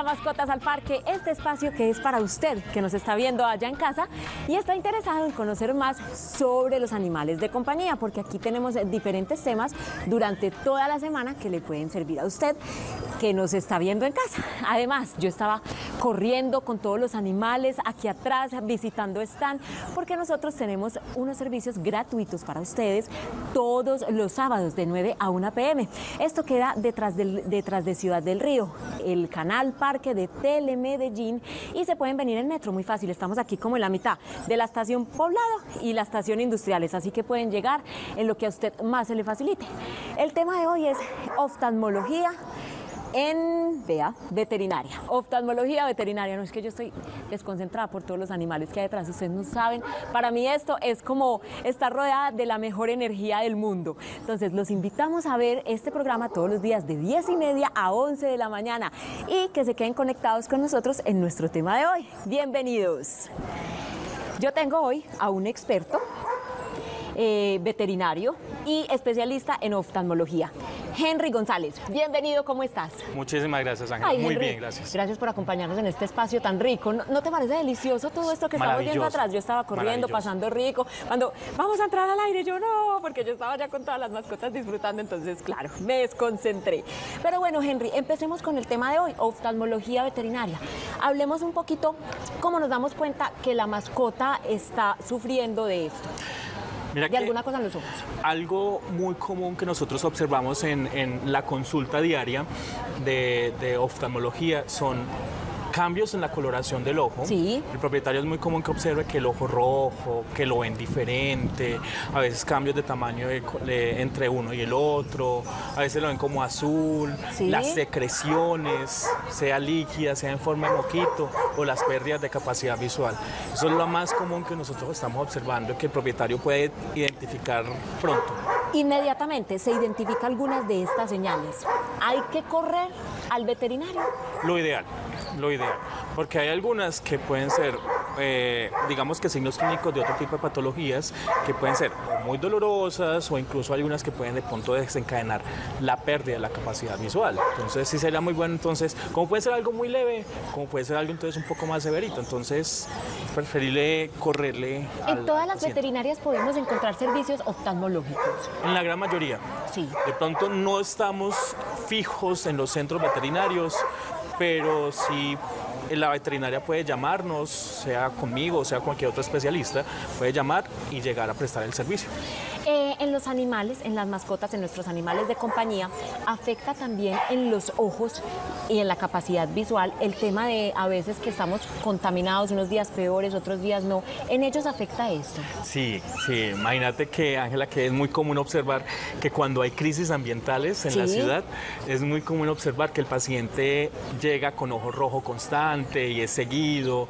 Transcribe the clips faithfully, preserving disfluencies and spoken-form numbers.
a Mascotas al Parque, este espacio que es para usted, que nos está viendo allá en casa y está interesado en conocer más sobre los animales de compañía, porque aquí tenemos diferentes temas durante toda la semana que le pueden servir a usted, que nos está viendo en casa. Además, yo estaba corriendo con todos los animales aquí atrás, visitando stand, porque nosotros tenemos unos servicios gratuitos para ustedes todos los sábados de nueve a una pe eme. Esto queda detrás, del, detrás de Ciudad del Río, el canal Parque de Telemedellín, y se pueden venir en metro, muy fácil. Estamos aquí como en la mitad de la estación Poblado y la estación Industriales, así que pueden llegar en lo que a usted más se le facilite. El tema de hoy es oftalmología en, vea, veterinaria, oftalmología veterinaria. No es que yo estoy desconcentrada por todos los animales que hay detrás, ustedes no saben. Para mí esto es como estar rodeada de la mejor energía del mundo. Entonces los invitamos a ver este programa todos los días de diez y media a once de la mañana y que se queden conectados con nosotros en nuestro tema de hoy. Bienvenidos. Yo tengo hoy a un experto eh, veterinario y especialista en oftalmología, Henry González. Bienvenido, ¿cómo estás? Muchísimas gracias, Ángela. Muy bien, gracias. Gracias por acompañarnos en este espacio tan rico. ¿No, no te parece delicioso todo esto que estamos viendo atrás? Yo estaba corriendo, pasando rico. Cuando vamos a entrar al aire, yo no, porque yo estaba ya con todas las mascotas disfrutando, entonces, claro, me desconcentré. Pero bueno, Henry, empecemos con el tema de hoy, oftalmología veterinaria. Hablemos un poquito cómo nos damos cuenta que la mascota está sufriendo de esto. Mira de alguna cosa en los ojos. Algo muy común que nosotros observamos en, en la consulta diaria de, de oftalmología son cambios en la coloración del ojo. Sí. El propietario es muy común que observe que el ojo rojo, que lo ven diferente, a veces cambios de tamaño de, de, entre uno y el otro, a veces lo ven como azul, sí. Las secreciones, sea líquida, sea en forma de moquito, o las pérdidas de capacidad visual. Eso es lo más común que nosotros estamos observando, que el propietario puede identificar pronto. Inmediatamente se identifica algunas de estas señales. ¿Hay que correr al veterinario? Lo ideal, lo ideal, porque hay algunas que pueden ser, eh, digamos que signos clínicos de otro tipo de patologías que pueden ser muy dolorosas o incluso algunas que pueden de pronto desencadenar la pérdida de la capacidad visual. Entonces sí sería muy bueno, entonces, como puede ser algo muy leve, como puede ser algo entonces un poco más severito, entonces preferible correrle al En todas las paciente. veterinarias podemos encontrar servicios oftalmológicos. En la gran mayoría. Sí. De pronto no estamos fijos en los centros veterinarios, pero sí la veterinaria puede llamarnos, sea conmigo, sea cualquier otro especialista, puede llamar y llegar a prestar el servicio. Eh, en los animales, en las mascotas, en nuestros animales de compañía, afecta también en los ojos y en la capacidad visual el tema de a veces que estamos contaminados, unos días peores, otros días no. ¿En ellos afecta esto? Sí, sí. Imagínate que, Ángela, que es muy común observar que cuando hay crisis ambientales en ¿Sí? la ciudad, es muy común observar que el paciente llega con ojo rojo constante y es seguido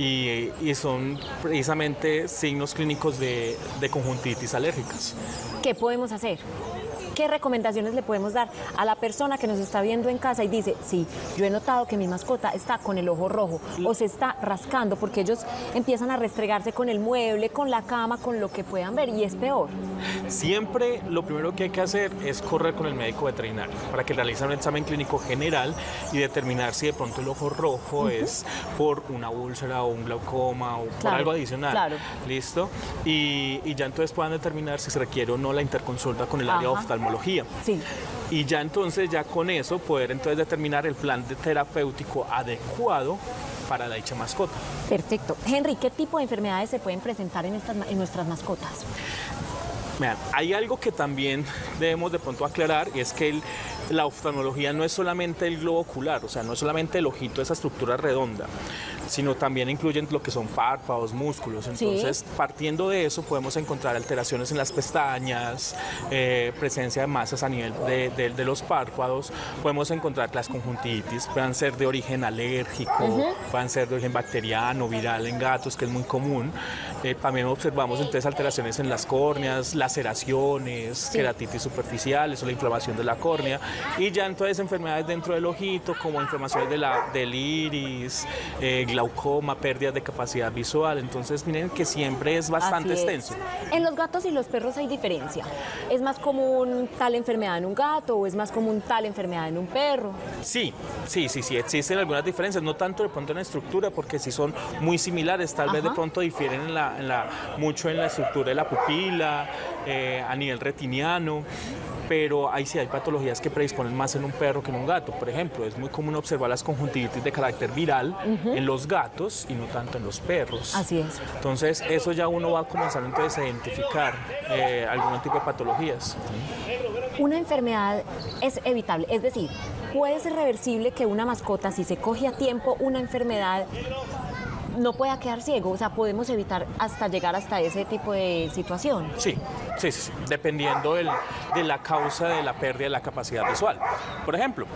y, y son precisamente signos clínicos de, de conjuntivitis alérgica. ¿Qué podemos hacer? ¿Qué recomendaciones le podemos dar a la persona que nos está viendo en casa y dice, sí, yo he notado que mi mascota está con el ojo rojo o se está rascando, porque ellos empiezan a restregarse con el mueble, con la cama, con lo que puedan ver y es peor? Siempre lo primero que hay que hacer es correr con el médico veterinario para que realice un examen clínico general y determinar si de pronto el ojo rojo uh-huh. es por una úlcera o un glaucoma o claro, por algo adicional. Claro. ¿Listo? Y, y ya entonces puedan determinar si se requiere o no la interconsulta con el área de oftalmología. Sí. Y ya entonces, ya con eso, poder entonces determinar el plan de terapéutico adecuado para la dicha mascota. Perfecto. Henry, ¿qué tipo de enfermedades se pueden presentar en, estas, en nuestras mascotas? Vean, hay algo que también debemos de pronto aclarar y es que el, la oftalmología no es solamente el globo ocular, o sea, no es solamente el ojito, esa estructura redonda, sino también incluyen lo que son párpados, músculos. Entonces, sí. partiendo de eso, podemos encontrar alteraciones en las pestañas, eh, presencia de masas a nivel de, de, de los párpados, podemos encontrar las conjuntivitis, puedan ser de origen alérgico, uh-huh. puedan ser de origen bacteriano, viral en gatos, que es muy común. Eh, también observamos entonces alteraciones en las córneas, laceraciones, sí. queratitis superficiales o la inflamación de la córnea, y ya entonces enfermedades dentro del ojito, como inflamaciones de la, del iris, eh, glaucoma, pérdidas de capacidad visual. Entonces, miren que siempre es bastante Así es. extenso. En los gatos y los perros hay diferencia. ¿Es más común tal enfermedad en un gato o es más común tal enfermedad en un perro? Sí, sí, sí, sí, existen algunas diferencias, no tanto de pronto en la estructura, porque sí son muy similares, tal vez Ajá. de pronto difieren en la, en la, mucho en la estructura de la pupila, eh, a nivel retiniano, pero ahí sí hay patologías que predisponen más en un perro que en un gato. Por ejemplo, es muy común observar las conjuntivitis de carácter viral uh-huh. en los gatos y no tanto en los perros. Así es. Entonces, eso ya uno va a comenzar entonces a identificar eh, algún tipo de patologías. Una enfermedad es evitable, es decir, puede ser reversible que una mascota, si se coge a tiempo una enfermedad, no pueda quedar ciego, o sea, podemos evitar hasta llegar hasta ese tipo de situación. Sí, sí, sí, sí. Dependiendo del, de la causa de la pérdida de la capacidad visual. Por ejemplo,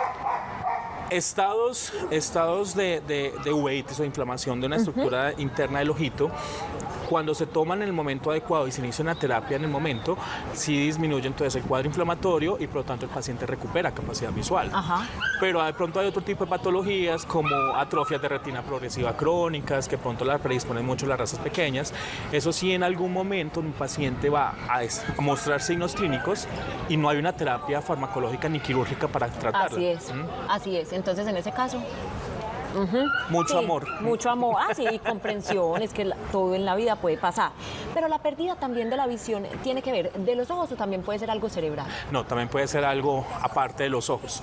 estados, estados de, de, de uveitis o inflamación de una estructura uh-huh. interna del ojito, cuando se toman en el momento adecuado y se inicia una terapia en el momento, sí disminuye entonces el cuadro inflamatorio y por lo tanto el paciente recupera capacidad visual. Ajá. Pero de pronto hay otro tipo de patologías como atrofias de retina progresiva crónicas, que pronto las predisponen mucho las razas pequeñas. Eso sí, en algún momento un paciente va a, a mostrar signos clínicos y no hay una terapia farmacológica ni quirúrgica para tratarla. Así es, ¿Mm? así es. Entonces en ese caso... Uh-huh. Mucho sí, amor. Mucho amor, ah, sí, y comprensión, es que la, todo en la vida puede pasar. Pero la pérdida también de la visión tiene que ver de los ojos o también puede ser algo cerebral. No, también puede ser algo aparte de los ojos.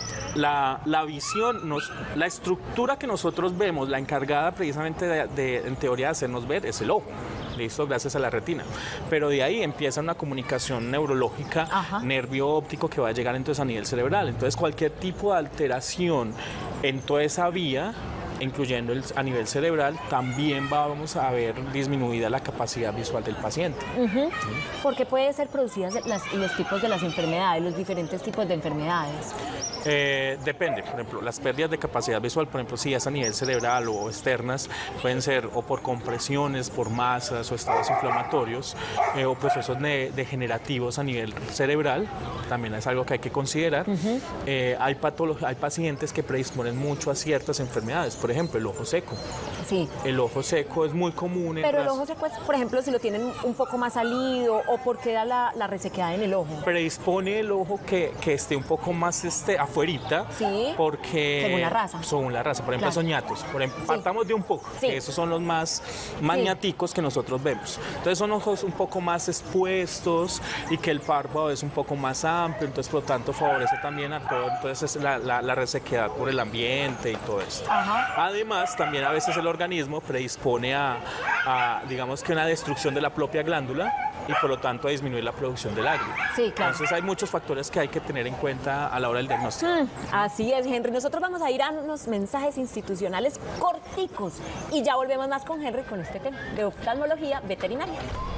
La, la visión, nos, la estructura que nosotros vemos, la encargada precisamente de, de, en teoría de hacernos ver, es el ojo. Listo, gracias a la retina. Pero de ahí empieza una comunicación neurológica, Ajá. nervio óptico, que va a llegar entonces a nivel cerebral. Entonces cualquier tipo de alteración en toda esa vía, incluyendo el, a nivel cerebral, también vamos a ver disminuida la capacidad visual del paciente. Uh-huh. ¿Sí? ¿Por qué pueden ser producidas las, los tipos de las enfermedades, los diferentes tipos de enfermedades? Eh, depende, por ejemplo, las pérdidas de capacidad visual, por ejemplo, si es a nivel cerebral o externas, pueden ser o por compresiones, por masas o estados inflamatorios eh, o procesos de, degenerativos a nivel cerebral, también es algo que hay que considerar. Uh-huh. eh, hay, hay pacientes que predisponen mucho a ciertas enfermedades, por ejemplo, el ojo seco. Sí. El ojo seco es muy común. En Pero las... el ojo seco es, por ejemplo, si lo tienen un poco más salido o porque da la, la resequedad en el ojo. Predispone el ojo que, que esté un poco más este, afuerita, sí, porque... según la raza. Según la raza, por ejemplo, claro. Soñatos. Por ejemplo, sí. partamos de un poco, sí. que esos son los más maniáticos sí. que nosotros vemos. Entonces son ojos un poco más expuestos y que el párpado es un poco más amplio, entonces por lo tanto favorece también a todo, entonces la, la, la resequedad por el ambiente y todo esto. Ajá. Además, también a veces el organismo predispone a, a, digamos que una destrucción de la propia glándula y por lo tanto a disminuir la producción de lágrima. Sí, claro. Entonces hay muchos factores que hay que tener en cuenta a la hora del diagnóstico. Mm, así es, Henry. Nosotros vamos a ir a unos mensajes institucionales corticos y ya volvemos más con Henry con este tema de oftalmología veterinaria.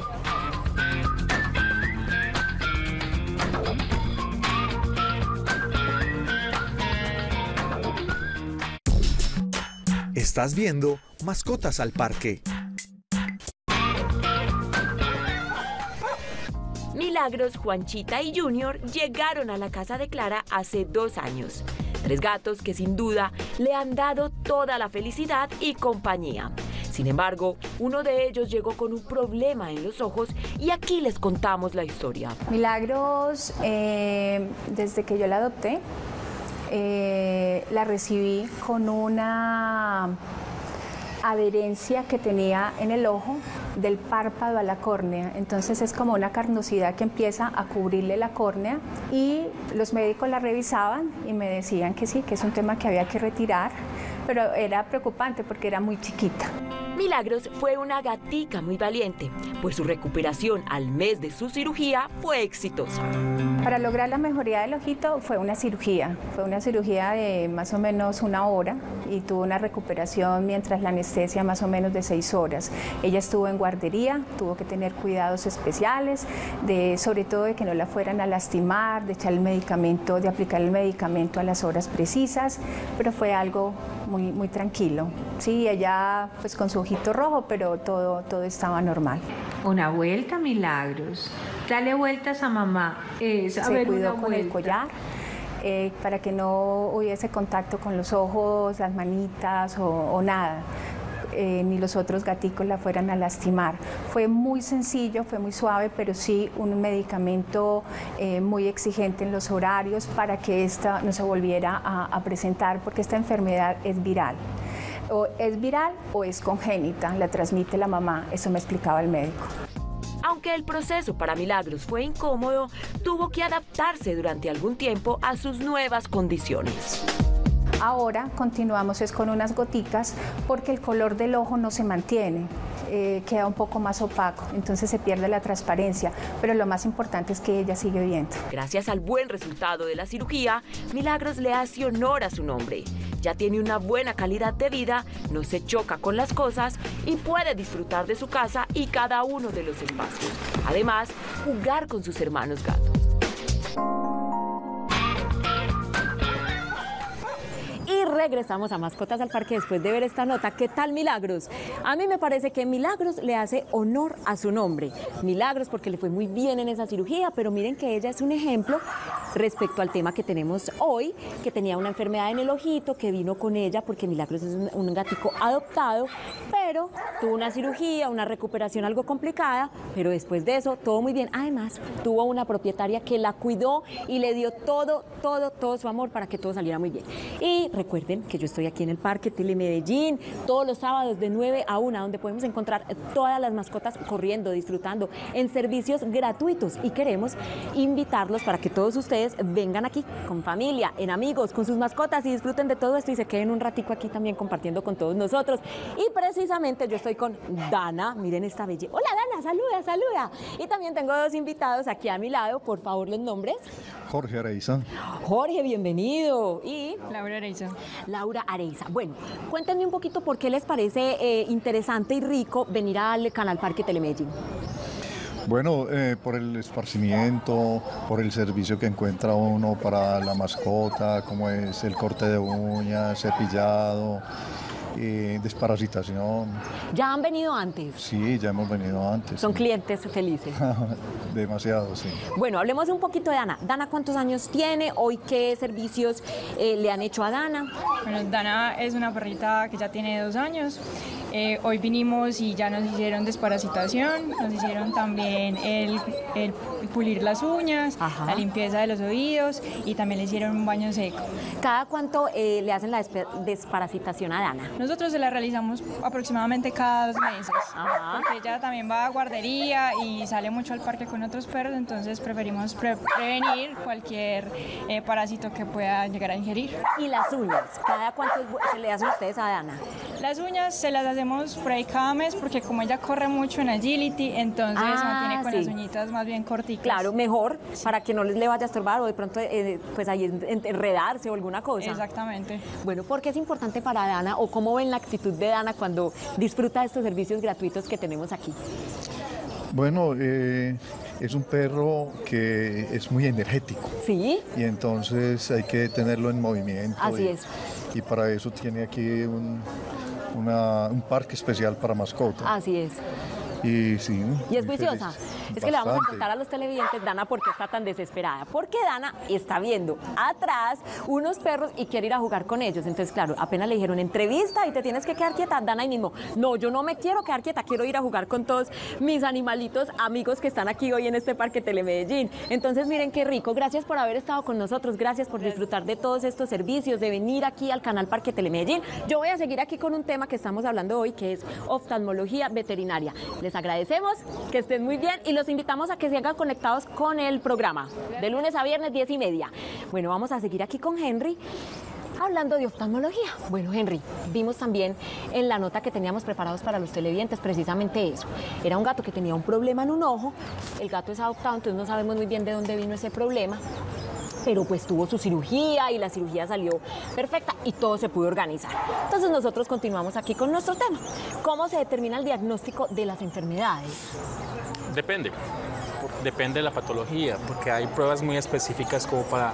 Estás viendo Mascotas al Parque. Milagros, Juanchita y Junior llegaron a la casa de Clara hace dos años. Tres gatos que sin duda le han dado toda la felicidad y compañía. Sin embargo, uno de ellos llegó con un problema en los ojos y aquí les contamos la historia. Milagros, eh, desde que yo la adopté, eh, la recibí con una adherencia que tenía en el ojo del párpado a la córnea, entonces es como una carnosidad que empieza a cubrirle la córnea y los médicos la revisaban y me decían que sí, que es un tema que había que retirar, pero era preocupante porque era muy chiquita. Milagros fue una gatica muy valiente, pues su recuperación al mes de su cirugía fue exitosa. Para lograr la mejoría del ojito fue una cirugía, fue una cirugía de más o menos una hora y tuvo una recuperación mientras la anestesia más o menos de seis horas. Ella estuvo en guardería, tuvo que tener cuidados especiales, de, sobre todo de que no la fueran a lastimar, de echar el medicamento, de aplicar el medicamento a las horas precisas, pero fue algo muy, muy tranquilo. Sí, ella pues con su ojito rojo, pero todo, todo estaba normal. Una vuelta, Milagros. Dale vueltas a mamá. Es, a Se ver, cuidó una con el vuelta. collar. eh, para que no hubiese contacto con los ojos, las manitas o, o nada. Eh, ni los otros gaticos la fueran a lastimar. Fue muy sencillo, fue muy suave, pero sí un medicamento eh, muy exigente en los horarios para que esta no se volviera a, a presentar, porque esta enfermedad es viral. O es viral o es congénita, la transmite la mamá, eso me explicaba el médico. Aunque el proceso para Milagros fue incómodo, tuvo que adaptarse durante algún tiempo a sus nuevas condiciones. Ahora continuamos es con unas goticas porque el color del ojo no se mantiene, eh, queda un poco más opaco, entonces se pierde la transparencia, pero lo más importante es que ella sigue viendo. Gracias al buen resultado de la cirugía, Milagros le hace honor a su nombre. Ya tiene una buena calidad de vida, no se choca con las cosas y puede disfrutar de su casa y cada uno de los espacios. Además, jugar con sus hermanos gatos. Y regresamos a Mascotas al Parque después de ver esta nota. ¿Qué tal Milagros? A mí me parece que Milagros le hace honor a su nombre. Milagros porque le fue muy bien en esa cirugía, pero miren que ella es un ejemplo respecto al tema que tenemos hoy, que tenía una enfermedad en el ojito, que vino con ella porque Milagros es un, un gatico adoptado, pero tuvo una cirugía, una recuperación algo complicada, pero después de eso todo muy bien. Además, tuvo una propietaria que la cuidó y le dio todo, todo, todo su amor para que todo saliera muy bien. Y recuerden que yo estoy aquí en el Parque Telemedellín todos los sábados de nueve a una, donde podemos encontrar todas las mascotas corriendo, disfrutando en servicios gratuitos, y queremos invitarlos para que todos ustedes vengan aquí con familia, en amigos, con sus mascotas y disfruten de todo esto y se queden un ratico aquí también compartiendo con todos nosotros. Y precisamente yo estoy con Dana, miren esta belleza. Hola Dana, saluda, saluda. Y también tengo dos invitados aquí a mi lado, por favor los nombres. Jorge Areiza. Jorge, bienvenido. Y Laura Areiza. Laura Areiza. Bueno, cuéntenme un poquito por qué les parece eh, interesante y rico venir al Canal Parque Telemedellín. Bueno, eh, por el esparcimiento, por el servicio que encuentra uno para la mascota, como es el corte de uñas, cepillado, eh, desparasitación. ¿Ya han venido antes? Sí, ya hemos venido antes. Son sí. clientes felices. Demasiado, sí. Bueno, hablemos un poquito de Dana. Dana, ¿cuántos años tiene? ¿Hoy qué servicios eh, le han hecho a Dana? Bueno, Dana es una perrita que ya tiene dos años. Eh, hoy vinimos y ya nos hicieron desparasitación, nos hicieron también el, el pulir las uñas, Ajá. la limpieza de los oídos y también le hicieron un baño seco. ¿Cada cuánto eh, le hacen la desparasitación a Dana? Nosotros se la realizamos aproximadamente cada dos meses, Ajá. porque ella también va a guardería y sale mucho al parque con otros perros, entonces preferimos pre prevenir cualquier eh, parásito que pueda llegar a ingerir. ¿Y las uñas? ¿Cada cuánto se le hacen ustedes a Dana? Las uñas se las hacemos por ahí cada mes porque como ella corre mucho en agility, entonces Ah, se mantiene con sí. las uñitas más bien corticas. Claro, mejor, para que no les le vaya a estorbar o de pronto eh, pues ahí enredarse o alguna cosa. Exactamente. Bueno, ¿por qué es importante para Dana o cómo ven la actitud de Dana cuando disfruta de estos servicios gratuitos que tenemos aquí? Bueno, eh, es un perro que es muy energético. ¿Sí? Y entonces hay que tenerlo en movimiento. Así y, es. Y para eso tiene aquí un, una, un parque especial para mascotas. Así es. Y sí. Y es muy juiciosa. feliz. Es que le vamos a Bastante. contar a los televidentes, Dana, por qué está tan desesperada. Porque Dana está viendo atrás unos perros y quiere ir a jugar con ellos. Entonces, claro, apenas le dijeron entrevista y te tienes que quedar quieta, Dana ahí mismo. No, yo no me quiero quedar quieta, quiero ir a jugar con todos mis animalitos amigos que están aquí hoy en este Parque Telemedellín. Entonces, miren qué rico. Gracias por haber estado con nosotros. Gracias por disfrutar de todos estos servicios, de venir aquí al Canal Parque Telemedellín. Yo voy a seguir aquí con un tema que estamos hablando hoy, que es oftalmología veterinaria. Les agradecemos, que estén muy bien y los invitamos a que sigan conectados con el programa de lunes a viernes diez y media. Bueno, vamos a seguir aquí con Henry hablando de oftalmología. Bueno, Henry, vimos también en la nota que teníamos preparados para los televidentes precisamente eso. Era un gato que tenía un problema en un ojo, el gato es adoptado, entonces no sabemos muy bien de dónde vino ese problema, pero pues tuvo su cirugía y la cirugía salió perfecta y todo se pudo organizar. Entonces nosotros continuamos aquí con nuestro tema. ¿Cómo se determina el diagnóstico de las enfermedades? Depende. Depende de la patología, porque hay pruebas muy específicas como para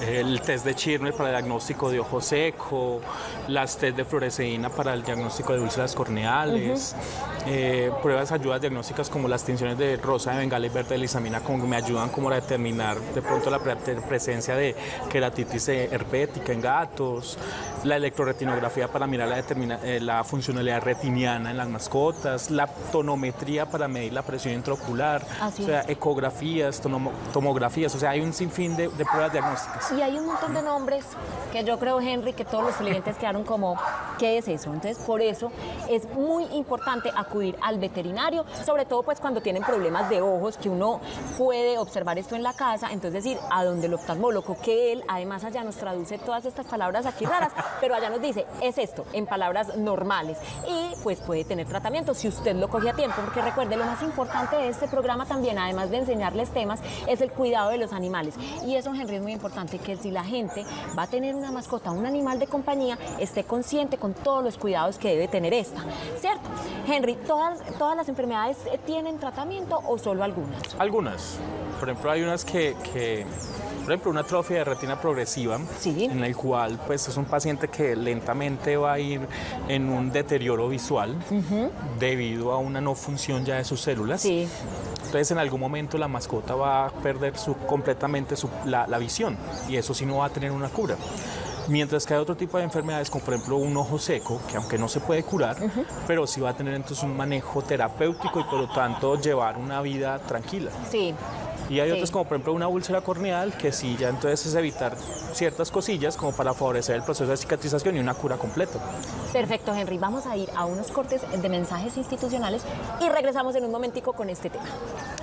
el test de Schirmer para el diagnóstico de ojo seco, las test de fluoresceína para el diagnóstico de úlceras corneales, uh-huh. eh, pruebas ayudas diagnósticas como las tinciones de rosa de Bengala y verde de lissamina, como me ayudan como a determinar de pronto la pre presencia de queratitis herpética en gatos, la electroretinografía para mirar la, determina eh, la funcionalidad retiniana en las mascotas, la tonometría para medir la presión intraocular, Así o sea, es. ecografías, tomografías, o sea, hay un sinfín de, de pruebas diagnósticas. Y hay un montón de nombres que yo creo, Henry, que todos los clientes quedaron como, ¿qué es eso? Entonces, por eso es muy importante acudir al veterinario, sobre todo pues cuando tienen problemas de ojos, que uno puede observar esto en la casa, entonces ir a donde el oftalmólogo, que él además allá nos traduce todas estas palabras aquí raras, pero allá nos dice, es esto, en palabras normales, y pues puede tener tratamiento si usted lo coge a tiempo, porque recuerde, lo más importante de este programa también, además de enseñarles temas, es el cuidado de los animales, y eso, Henry, es muy importante, que si la gente va a tener una mascota, un animal de compañía, esté consciente con todos los cuidados que debe tener esta, ¿cierto? Henry, ¿todas, todas las enfermedades tienen tratamiento o solo algunas? Algunas. Por ejemplo, hay unas que, que por ejemplo, una atrofia de retina progresiva, ¿Sí? en la cual pues, es un paciente que lentamente va a ir en un deterioro visual uh-huh. debido a una no función ya de sus células. Sí. Entonces, en algún momento la mascota va a perder su, completamente su, la, la visión, y eso sí no va a tener una cura. Mientras que hay otro tipo de enfermedades, como por ejemplo un ojo seco, que aunque no se puede curar, uh-huh. pero sí va a tener entonces un manejo terapéutico y por lo tanto llevar una vida tranquila. Sí. Y hay sí. otros como por ejemplo una úlcera corneal, que sí ya entonces es evitar ciertas cosillas como para favorecer el proceso de cicatrización y una cura completa. Perfecto, Henry. Vamos a ir a unos cortes de mensajes institucionales y regresamos en un momentico con este tema.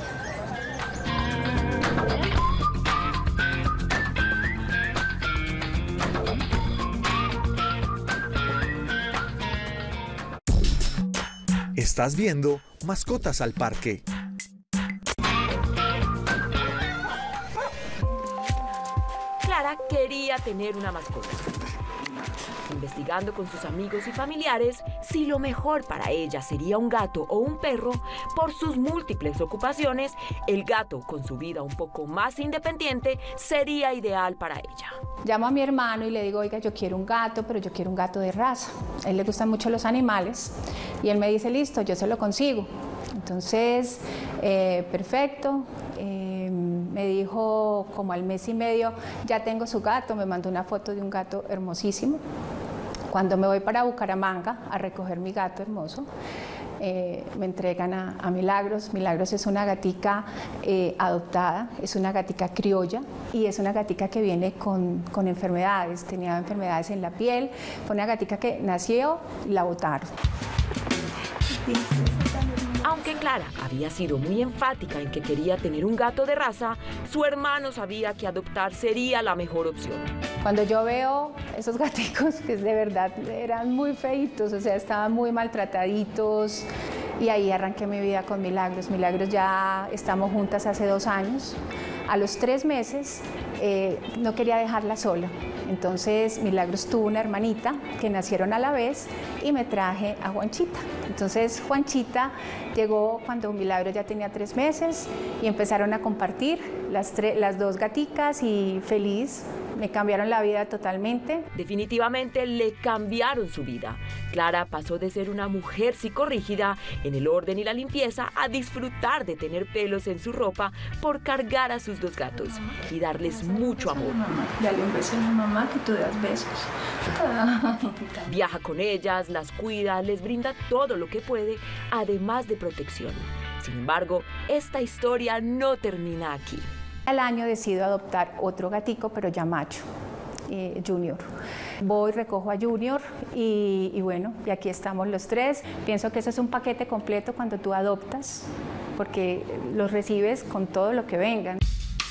Estás viendo Mascotas al Parque. Clara quería tener una mascota. Investigando con sus amigos y familiares si lo mejor para ella sería un gato o un perro, por sus múltiples ocupaciones, el gato, con su vida un poco más independiente, sería ideal para ella. Llamo a mi hermano y le digo, oiga, yo quiero un gato, pero yo quiero un gato de raza. A él le gustan mucho los animales y él me dice, listo, yo se lo consigo. Entonces, eh, perfecto. Eh, me dijo como al mes y medio, ya tengo su gato, me mandó una foto de un gato hermosísimo. Cuando me voy para Bucaramanga a recoger mi gato hermoso, eh, me entregan a, a Milagros. Milagros es una gatica eh, adoptada, es una gatica criolla y es una gatica que viene con, con enfermedades, tenía enfermedades en la piel, fue una gatica que nació y la botaron. Aunque Clara había sido muy enfática en que quería tener un gato de raza, su hermano sabía que adoptar sería la mejor opción. Cuando yo veo esos gaticos, que de verdad eran muy feitos, o sea, estaban muy maltrataditos, y ahí arranqué mi vida con Milagros. Milagros ya estamos juntas hace dos años. A los tres meses eh, no quería dejarla sola. Entonces Milagros tuvo una hermanita que nacieron a la vez y me traje a Juanchita. Entonces Juanchita llegó cuando Milagros ya tenía tres meses y empezaron a compartir las, las dos gaticas y feliz. Me cambiaron la vida totalmente. Definitivamente le cambiaron su vida. Clara pasó de ser una mujer psicorrígida en el orden y la limpieza a disfrutar de tener pelos en su ropa por cargar a sus dos gatos y darles mucho amor. Dale un beso a mi mamá, que tú das besos. Viaja con ellas, las cuida, les brinda todo lo que puede, además de protección. Sin embargo, esta historia no termina aquí. Al año decido adoptar otro gatico, pero ya macho, eh, Junior. Voy, recojo a Junior y, y bueno, y aquí estamos los tres. Pienso que eso es un paquete completo cuando tú adoptas, porque los recibes con todo lo que vengan.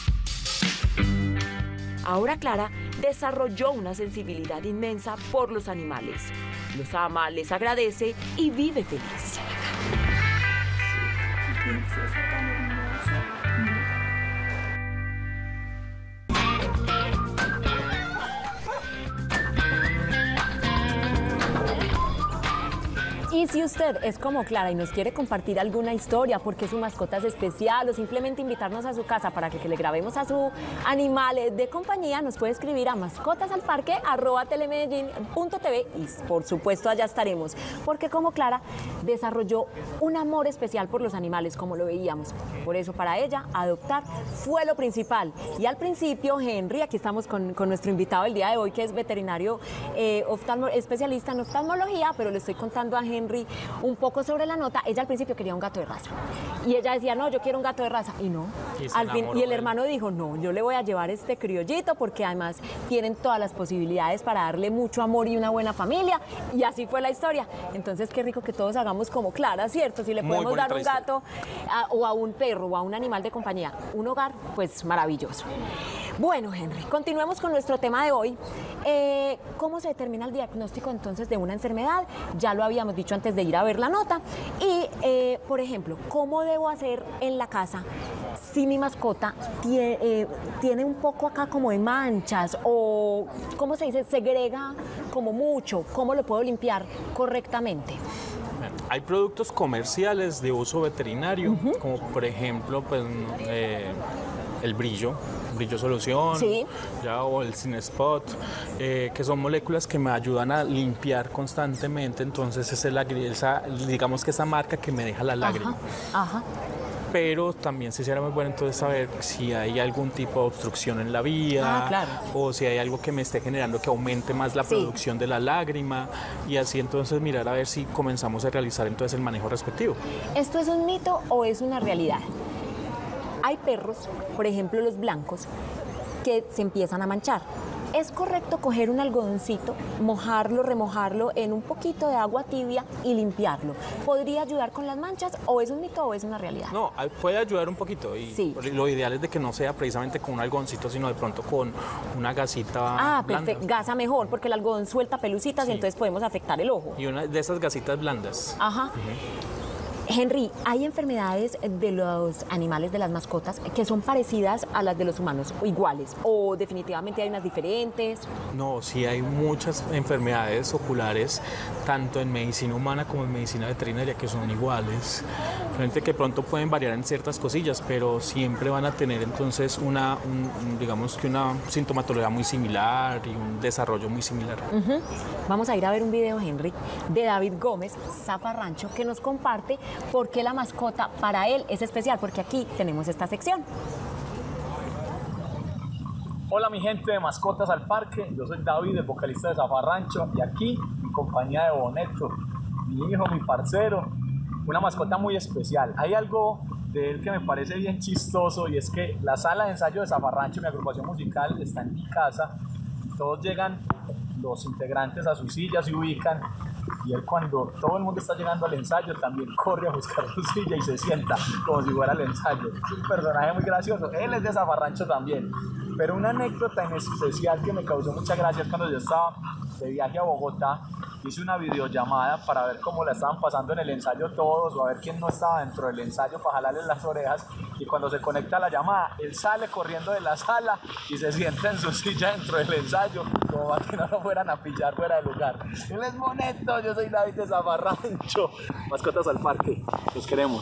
Ahora Clara desarrolló una sensibilidad inmensa por los animales. Los ama, les agradece y vive feliz. Y si usted es como Clara y nos quiere compartir alguna historia porque su mascota es especial o simplemente invitarnos a su casa para que, que le grabemos a su animal de compañía, nos puede escribir a mascotasalparque arroba telemedellín punto tv y por supuesto allá estaremos, porque como Clara desarrolló un amor especial por los animales, como lo veíamos. Por eso para ella adoptar fue lo principal. Y al principio Henry, aquí estamos con, con nuestro invitado el día de hoy, que es veterinario eh, oftalmo, especialista en oftalmología, pero le estoy contando a Henry un poco sobre la nota. Ella al principio quería un gato de raza y ella decía, no, yo quiero un gato de raza, y no, y, al fin, y el hermano dijo, no, yo le voy a llevar este criollito porque además tienen todas las posibilidades para darle mucho amor y una buena familia, y así fue la historia. Entonces qué rico que todos hagamos como Clara, ¿cierto? Si le podemos dar un gato a, o a un perro o a un animal de compañía un hogar, pues maravilloso. Bueno, Henry, continuemos con nuestro tema de hoy. Eh, ¿Cómo se determina el diagnóstico entonces de una enfermedad? Ya lo habíamos dicho antes de ir a ver la nota. Y, eh, por ejemplo, ¿cómo debo hacer en la casa si mi mascota tiene, eh, tiene un poco acá como de manchas o, ¿cómo se dice? Segrega como mucho. ¿Cómo lo puedo limpiar correctamente? Hay productos comerciales de uso veterinario, uh-huh. como por ejemplo, pues, eh, el brillo, brillo solución, sí. ya, o el Cinespot, eh, que son moléculas que me ayudan a limpiar constantemente. Entonces es el, esa, digamos que esa marca que me deja la lágrima. Ajá, ajá. Pero también sí será muy bueno entonces saber si hay algún tipo de obstrucción en la vía, ah, claro. o si hay algo que me esté generando que aumente más la producción sí. de la lágrima, y así entonces mirar a ver si comenzamos a realizar entonces el manejo respectivo. ¿Esto es un mito o es una realidad? Hay perros, por ejemplo los blancos, que se empiezan a manchar. ¿Es correcto coger un algodoncito, mojarlo, remojarlo en un poquito de agua tibia y limpiarlo? ¿Podría ayudar con las manchas o es un mito o es una realidad? No, puede ayudar un poquito, y sí. lo ideal es de que no sea precisamente con un algodoncito, sino de pronto con una gasita Ah, blanda. perfecto, gasa mejor, porque el algodón suelta pelucitas sí. y entonces podemos afectar el ojo. Y una de esas gasitas blandas. Ajá. Uh-huh. Henry, ¿hay enfermedades de los animales, de las mascotas, que son parecidas a las de los humanos o iguales? ¿O definitivamente hay unas diferentes? No, sí hay muchas enfermedades oculares, tanto en medicina humana como en medicina veterinaria, que son iguales. Realmente que pronto pueden variar en ciertas cosillas, pero siempre van a tener entonces una, un, digamos que una sintomatología muy similar y un desarrollo muy similar. Uh-huh. Vamos a ir a ver un video, Henry, de David Gómez, Zafarrancho, que nos comparte por qué la mascota para él es especial, porque aquí tenemos esta sección. Hola mi gente de Mascotas al Parque, yo soy David, el vocalista de Zafarrancho, y aquí en compañía de Boneto, mi hijo, mi parcero, una mascota muy especial. Hay algo de él que me parece bien chistoso, y es que la sala de ensayo de Zafarrancho, mi agrupación musical, está en mi casa. Todos llegan los integrantes a sus sillas, se ubican, y él, cuando todo el mundo está llegando al ensayo, también corre a buscar su silla y se sienta como si fuera el ensayo. Es un personaje muy gracioso. Él es de Zafarrancho también. Pero una anécdota en especial que me causó mucha gracia es cuando yo estaba de viaje a Bogotá. Hice una videollamada para ver cómo la estaban pasando en el ensayo todos, o a ver quién no estaba dentro del ensayo para jalarle las orejas. Y cuando se conecta la llamada, él sale corriendo de la sala y se sienta en su silla dentro del ensayo, como para que no lo fueran a pillar fuera de lugar. Él es Boneto, yo soy David de Zafarrancho. Mascotas al Parque, los queremos.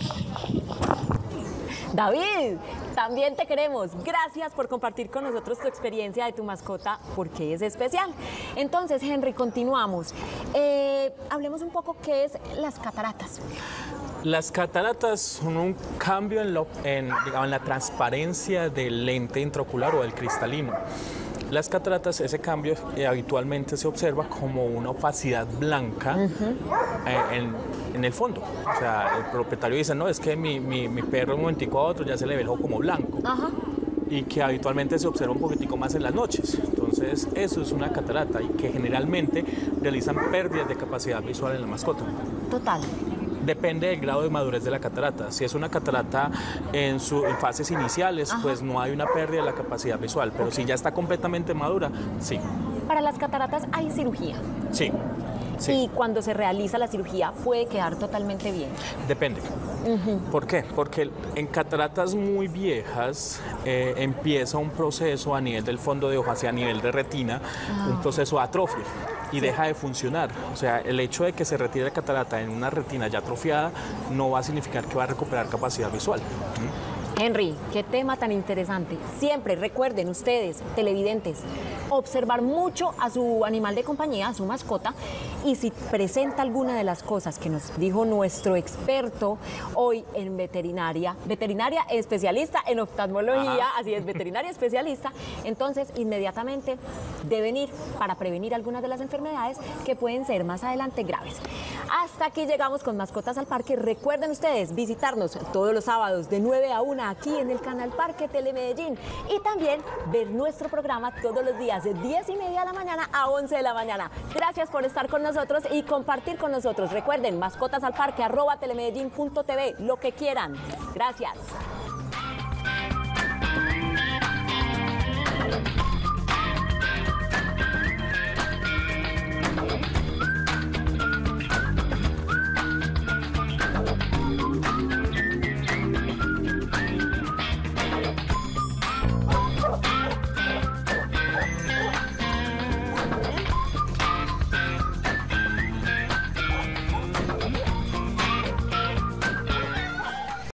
David, también te queremos. Gracias por compartir con nosotros tu experiencia de tu mascota, porque es especial. Entonces, Henry, continuamos. Eh, hablemos un poco qué es las cataratas. Las cataratas son un cambio en, lo, en, digamos, en la transparencia del lente intraocular o del cristalino. Las cataratas, ese cambio eh, habitualmente se observa como una opacidad blanca uh-huh. eh, en, en el fondo. O sea, el propietario dice, no, es que mi, mi, mi perro de un momentico a otro ya se le ve el ojo como blanco. Uh-huh. Y que habitualmente se observa un poquitico más en las noches. Entonces, eso es una catarata, y que generalmente realizan pérdidas de capacidad visual en la mascota. Total. Depende del grado de madurez de la catarata. Si es una catarata en sus fases iniciales, Ajá. pues no hay una pérdida de la capacidad visual, pero okay. si ya está completamente madura, sí. ¿Para las cataratas hay cirugía? Sí. Sí. Y cuando se realiza la cirugía puede quedar totalmente bien. Depende. Uh-huh. ¿Por qué? Porque en cataratas muy viejas eh, empieza un proceso a nivel del fondo de ojo, hacia a nivel de retina, ah. un proceso de atrofia y sí. deja de funcionar. O sea, el hecho de que se retire la catarata en una retina ya atrofiada no va a significar que va a recuperar capacidad visual. ¿Mm? Henry, qué tema tan interesante. Siempre recuerden ustedes, televidentes, observar mucho a su animal de compañía, a su mascota, y si presenta alguna de las cosas que nos dijo nuestro experto hoy en veterinaria, veterinaria especialista en oftalmología, Ajá. así es, veterinaria especialista, entonces inmediatamente deben ir para prevenir algunas de las enfermedades que pueden ser más adelante graves. Hasta aquí llegamos con Mascotas al Parque. Recuerden ustedes visitarnos todos los sábados de nueve a una aquí en el canal Parque Telemedellín y también ver nuestro programa todos los días de diez y media de la mañana a once de la mañana. Gracias por estar con nosotros y compartir con nosotros. Recuerden, mascotas al parque arroba telemedellín punto tv, lo que quieran. Gracias.